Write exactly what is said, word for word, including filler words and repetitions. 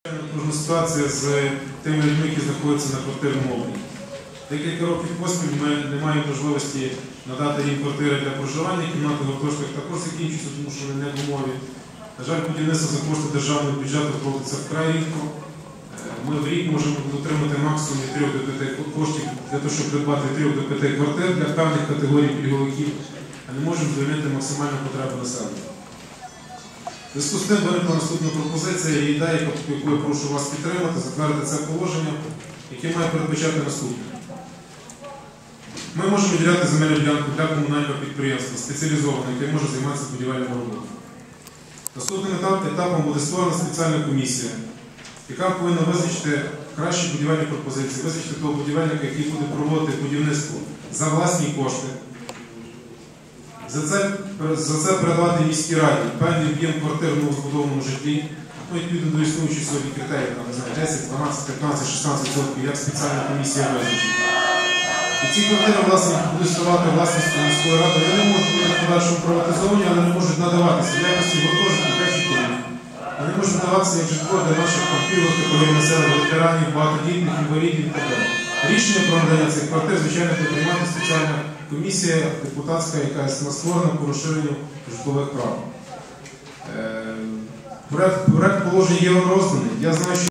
Напружена ситуація з тими людьми, які знаходяться на квартирному обліку. Декілька років поспіль ми не маємо можливості надати їм квартири для проживання, кімнати в гуртожитках також закінчуються, тому що вони не в умові. На жаль, будівництво за кошти державного бюджету проводиться вкрай рідко. Ми в рік можемо отримати максимум від трьох до п'яти коштів для того, щоб придбати від трьох до п'яти квартир для певних категорій пільговиків, а не можемо задовольнити максимальну потребу населення. В зв'язку з тим виникла наступна пропозиція і ідея, яку я прошу вас підтримати, затвердити це положення, яке має передбачати наступне. Ми можемо виділяти земельну ділянку для комунального підприємства, спеціалізованого, яке може займатися будівельними роботами. Наступним етапом буде створена спеціальна комісія, яка повинна визначити кращі будівельні пропозиції, визначити того будівельника, який буде проводити будівництво за власні кошти. За це, за це передавати міській раді певний об'єм квартир в новозбудованому житлі, ну, відповідно до існуючих сьогодні критерій, там, не знаю, десять, дванадцять, п'ятнадцять, шістнадцять відсотків, як спеціальна комісія визначить. І ці квартири, власне, будуть ставати власністю міської ради, вони не можуть бути в подальшому приватизовані, але не можуть надаватися в якості гуртожитків, печі. Вони можуть надаватися як житло для наших пільгових категорій населення, ветеранів, багатодітних, інвалідів і так далі. Рішення про надання цих квартир, звичайно, буде приймати спеціальна комісія депутатська, яка створена по розширенню житлових прав. Проект положення є вам розданий. Я знаю, що